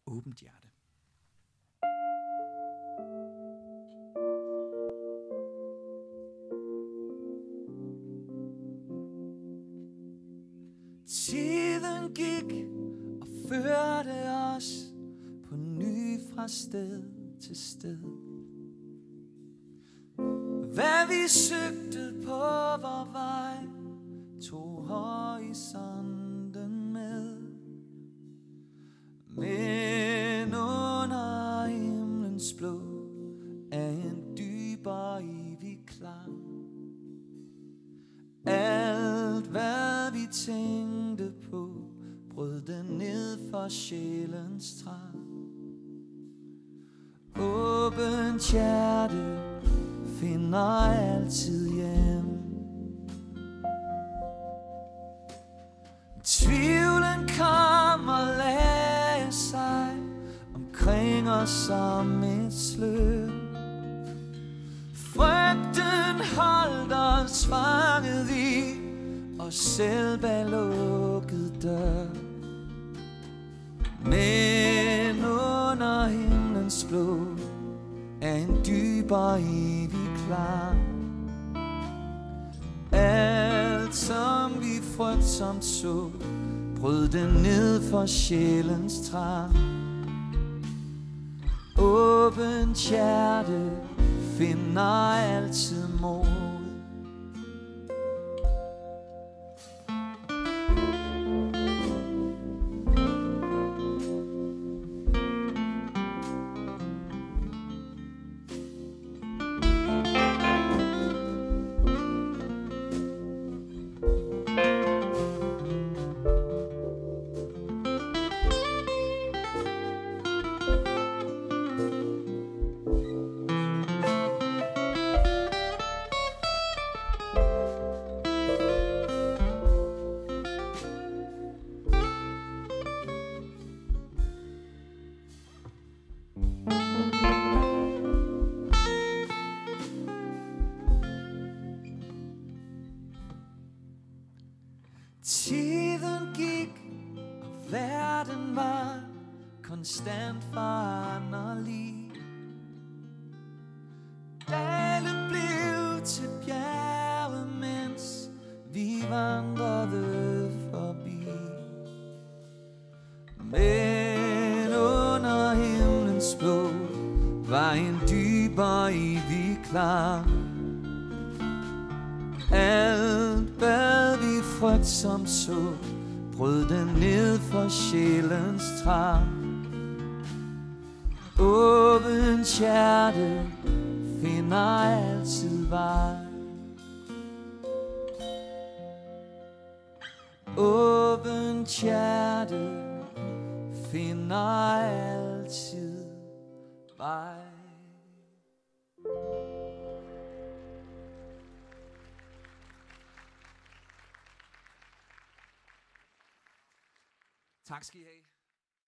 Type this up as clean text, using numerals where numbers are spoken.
åbent hjerte. Tiden gik og førte os på ny fra sted til sted. Hvad vi søgte på vor vej, tog horisonten med. Men under himlens blå er en dyb og evig klang. Alt hvad vi tænkte på, brød det ned for sjælens trang. Åbent hjerte finder altid hjem. Tvivlen kommer lagde sig omkring os som et slør. Frygten holdt os fanget i os selv bag lukket dør. Men under himlens blå er en dyb og evig klang. Alt som vi frygtsomt så, brød det ned for sjælens trang. Åbent hjerte finder altid mod. Tiden gik, og verden var konstant foranderlig. Dale blev til bjerge, mens vi vandrede forbi. Men under himlens blå var en dyb og evig klang. Alt hvad vi frygtsomt så, brød det ned for sjælens trang. Åbent hjerte finder altid vej. Åbent hjerte finder altid vej. Tak skal I have.